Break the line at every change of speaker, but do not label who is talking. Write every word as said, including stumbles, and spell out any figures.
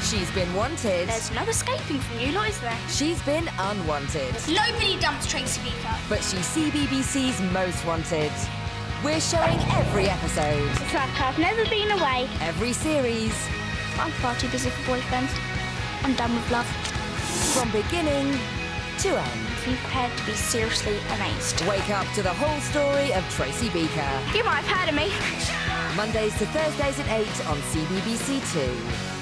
She's been wanted.
There's no escaping from you lot, is there?
She's been unwanted.
Nobody dumps Tracy Beaker.
But she's C B B C's most wanted. We're showing every episode.
It's like I've never been away.
Every series.
I'm far too busy for boyfriends. I'm done with love.
From beginning to end.
Be prepared to be seriously amazed.
Wake up to the whole story of Tracy Beaker.
You might have heard of me.
Mondays to Thursdays at eight on C B B C two.